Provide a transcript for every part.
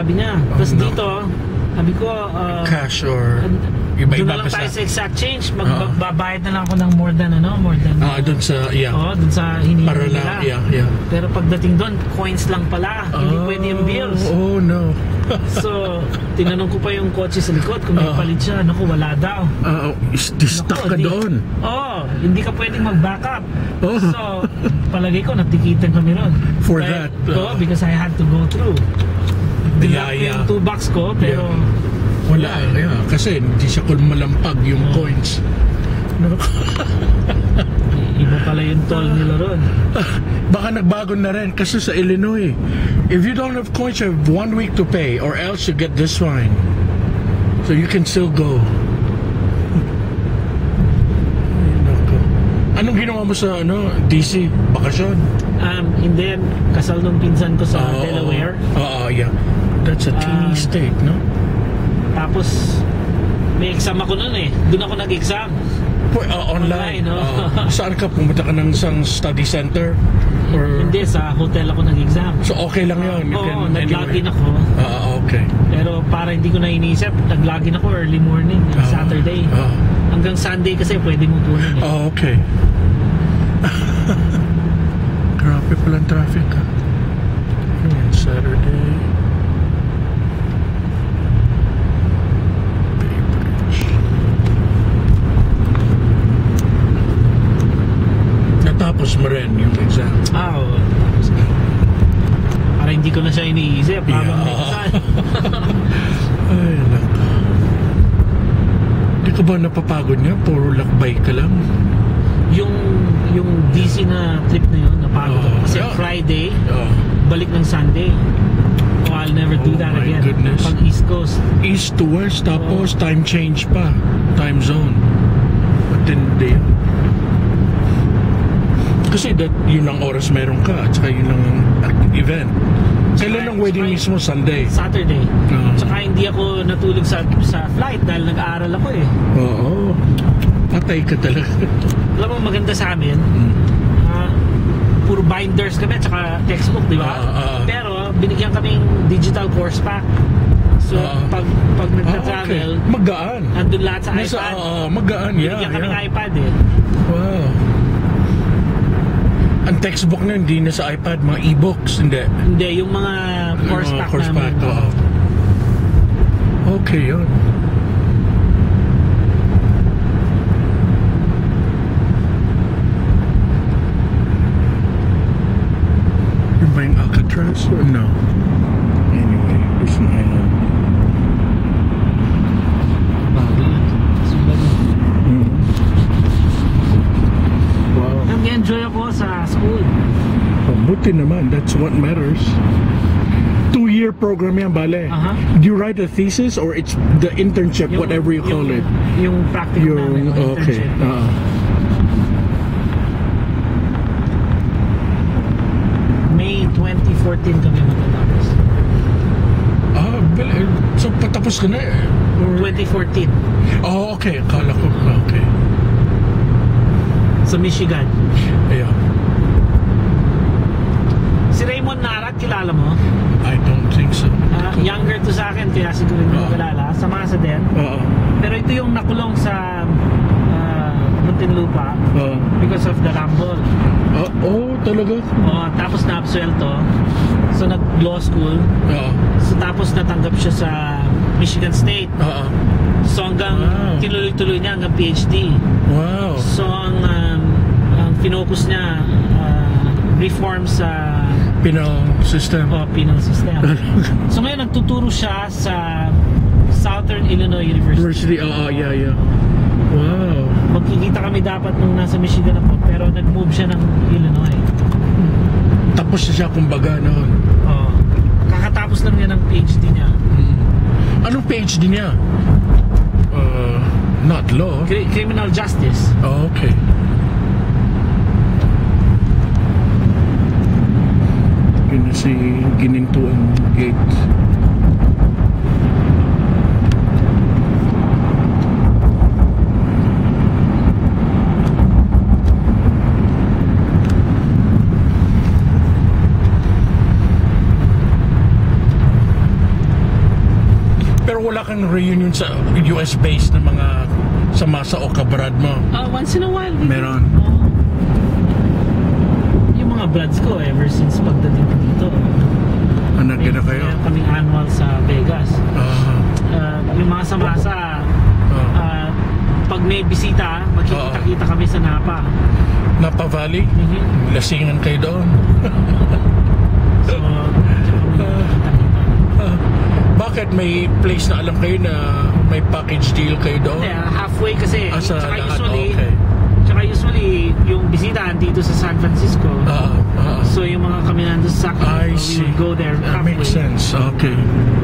Sabi niya. Tapos dito, sabi ko, cash or doon iba-iba na lang pa tayo sa... sa exact change. Magbabayad na lang ako ng more than doon sa, doon sa hinihingi para nila. lang, Pero pagdating doon, coins lang pala. Hindi pwede yung bills. Oh, no. So, tinanong ko pa yung kotse sa likod kung may palit siya. Naku, wala daw. Stuck ka doon. Hindi ka pwedeng mag-back up. Oh. So, palagay ko, natikitan kami ron. For that. Because I had to go through. Dilap yung 2 bucks ko, pero... Wala, kasi hindi siya malampag yung coins. No? Iba pala yung toll nila ron. Baka nagbago na rin kasi sa Illinois, if you don't have coins, you have 1 week to pay or else you get this fine. So you can still go. Anong ginawa mo sa DC? Bakasyon? Hindi, kasal nung pinsan ko sa Delaware. Yeah. That's a teeny state, no? Tapos may exam ako noon Doon ako nag-exam. Online. Saan ka? Pumunta ka ng isang study center? Or... Hindi, sa hotel ako nag-exam. So okay lang yun? Nag-login ako. Okay. Pero para hindi ko na inisip, nag-login ako early morning, Saturday. Hanggang Sunday kasi pwede mo kunin okay. Grabe palang traffic Saturday. Natapos mo rin yung exam? Para hindi ko na siya iniisip habang may exam. Ay, naka. Di ka ba napapagod niya? Puro lakbay ka lang? Yung DC na trip na yun, napagod ako. Kasi Friday, balik ng Sunday. I'll never do that again. Goodness. Pag East Coast. East to West, tapos time change pa. Time zone. Matindi. Kasi yun ang oras meron ka at saka yun ang event. Kailan ang wedding mismo? Sunday? Saturday. Tsaka hindi ako natulog sa flight dahil nag-aaral ako Patay ka talaga. Alam mo maganda sa amin, puro binders kami at saka textbook, di ba? Pero binigyan kaming digital course pack. So pag nagta-travel, magaan. Andun lahat sa iPad. Magaan, binigyan kaming iPad Wow. Ang textbook na hindi na sa iPad, mga e-books, hindi? Hindi, yung mga course pack namin. Okay, yun. Yung ba yung Alcatraz? No. Anyway, there's an island. Nag-enjoy ako sa school. Buti naman, that's what matters. 2-year program yan, bale. Do you write a thesis or it's the internship, whatever you call it? Yung practical namin, okay. May 2014 kami matatapos. So patapos ka na or... 2014. Okay. Akala ko, okay. Sa Michigan. Yeah. Si Raymond Narat, kilala mo? I don't think so. Younger to sa akin, kaya siguro hindi mo kilala. Sa Masa din. Pero ito yung nakulong sa Muntinlupa because of the rumble. Talaga? Tapos na-absuelto. So nag-law school. So tapos natanggap siya sa Michigan State. So hanggang tinuloy-tuloy niya hanggang PhD. Wow. So ang pinocus niya reform sa penal system. Penal system. So ngayon nagtuturo siya sa Southern Illinois University. Yeah. Wow. Magkikita kami dapat nung nasa Michigan ako, pero nag-move siya ng Illinois. Tapos siya kumbaga noon. Kakatapos lang niya ng PhD niya. Anong PhD niya? Not law. Criminal justice. Okay. Yun na si Ginintuan Gate. Pero wala kang reunion sa US base na mga sa Okabrad mo? Once in a while. Meron. Yung mga brads ko, ever since pagdating ko dito. Nagkita kayo? Meron kaming annual sa Vegas. Yung mga samasa, pag may bisita, magkikita-kita kami sa Napa. Napa Valley? Lasingan kayo doon. So, bakit may place na alam kayo na may package deal kayo doon? Yeah, halfway kasi. Tsaka usually, yung bisita dito sa San Francisco. So yung mga kami nandun sa Sacramento, we would go there halfway. Makes sense. Okay.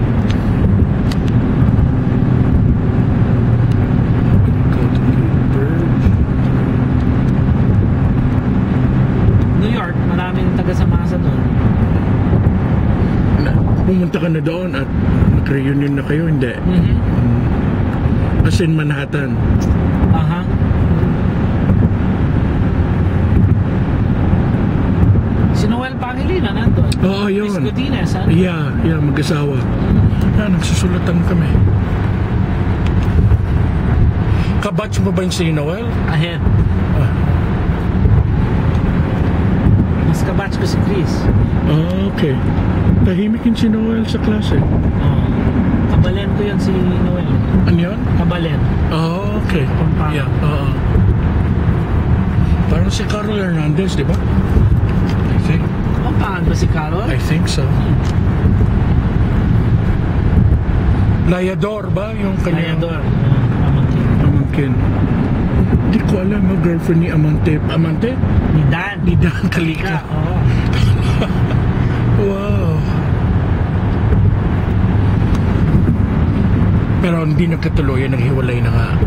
New York, maraming taga-samasa doon. Pumunta ka na doon at nag-reunion na kayo, hindi? As in Manhattan? Si Noel Pangilinan nandun. Oo, yun. Miss Godinez, ha? Yeah, mag-asawa. Nagsusulatan kami. Kabatch mo ba yung si Noel? Ahead. Mas kabatch ko si Chris. Okay. Tahimik yung si Noel sa klase. Kabalen ko yun si Noel. Ano yun? Kabalen. Okay. Yeah, parang si Carol Hernandez, di ba? I think. Kumpaan ba si Carol? I think so. Layador ba yung kanya? Layador. Amangkin. Hindi ko alam, girlfriend ni Amante. Amante? Ni Dan. Ni Dan Kalika. Wow. Pero hindi nagkatuloy, naghiwalay na nga.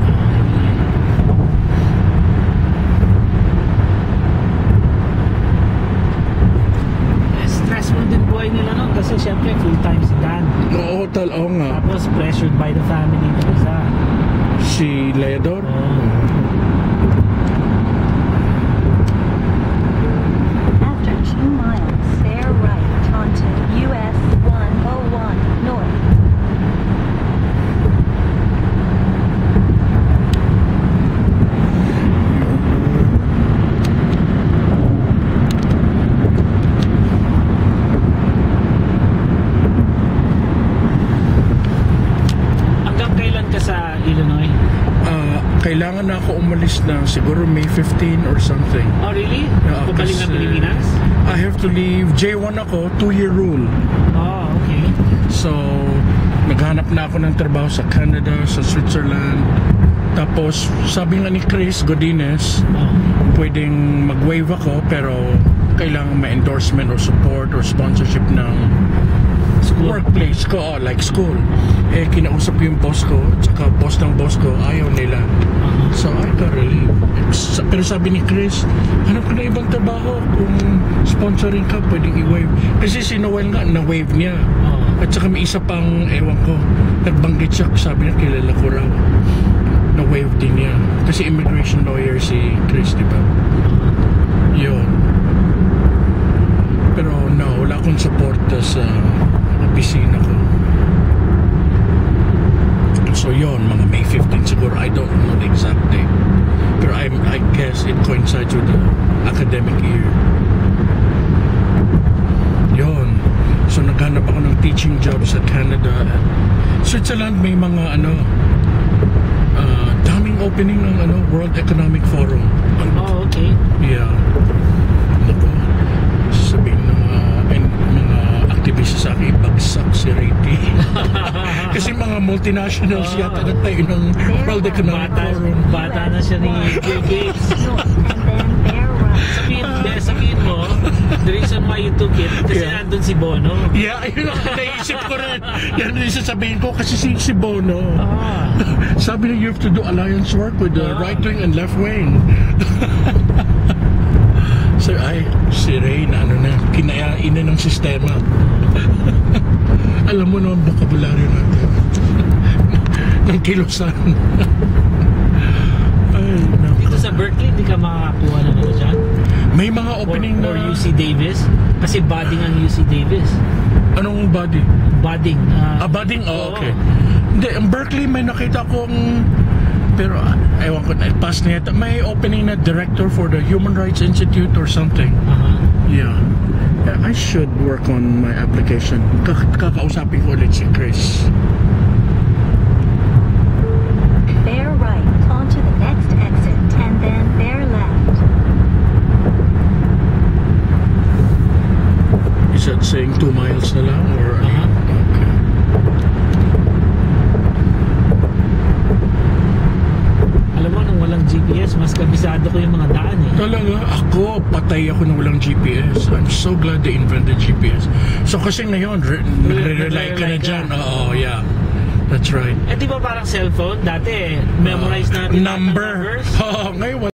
Stressful din buhay nila noon kasi syempre full time si Dan. Oo, nga. Tapos pressured by the family na isa. Si Layador? After 2 miles, bear right onto US 101 North. Hanggang kailan ka sa Illinois? Kailangan na ako umalis na siguro May 15 or something. Oh, really? Pabalik ng Pilipinas? I have to leave. J1 ako, 2-year rule. Oh, okay. So, naghanap na ako ng trabaho sa Canada, sa Switzerland. Tapos, sabi nga ni Chris Godinez, pwedeng mag-waive ako, pero kailangan may endorsement or support or sponsorship ng workplace ko, like school. Kinausap ko yung boss ko, at saka boss ng boss ko, ayaw nila. So I got relieved. Pero sabi ni Chris, hanap ka na ibang trabaho, kung sponsoring ka, pwedeng i-waive. Kasi si Noel nga, na-waive niya. At saka may isa pang, ewan ko, nagbanggit siya, sabi niya, kilala ko raw. Na-waive din niya. Kasi immigration lawyer si Chris, di ba? Yun. Pero no, wala akong support sa opisina ko. So yun, mga May 15 siguro. I don't know the exact date. Pero I guess it coincides with the academic year. Yun. So naghanap ako ng teaching job sa Canada. Switzerland may mga daming opening ng World Economic Forum. Oh, okay. Yeah. Sabihin ng mga activist sa akin, bagsak si Rayty. Kasi mga multinationals yata nagtayo ng World Economic Forum. Bata na siya ni Bill Gates. Sabihin mo, the reason why you took it, kasi nandun si Bono. Yeah, yun ang naisip ko rin. Yan rin sasabihin ko, kasi si Bono. Sabi niya, you have to do alliance work with the right wing and left wing. So, si Ray na kinayain na ng sistema. Alam mo naman vocabulary natin. Ng kilusan. Dito sa Berkeley, di ka makakuha ng dyan? May mga opening or UC Davis? Kasi body ng UC Davis. Anong body? budding. Budding? Oh, oo. okay. Hindi, in Berkeley may nakita kong, pero ewan ko na, pass na yata. May opening na director for the Human Rights Institute or something. Yeah. I should work on my application. Kakausapin ko ulit si Chris. Bear right onto the next exit and then bear left. Is that saying 2 miles na lang? Or okay. Alam mo, nung walang GPS, mas kabisado ko yung mga daan eh. Talaga, ako, patay ako nung walang GPS. I'm so glad they invented GPS. So kasi ngayon, nagre-rely ka na dyan. Oo, yeah. That's right. Eh di ba parang cellphone? Dati, memorize natin Number. numbers. Oo, ngayon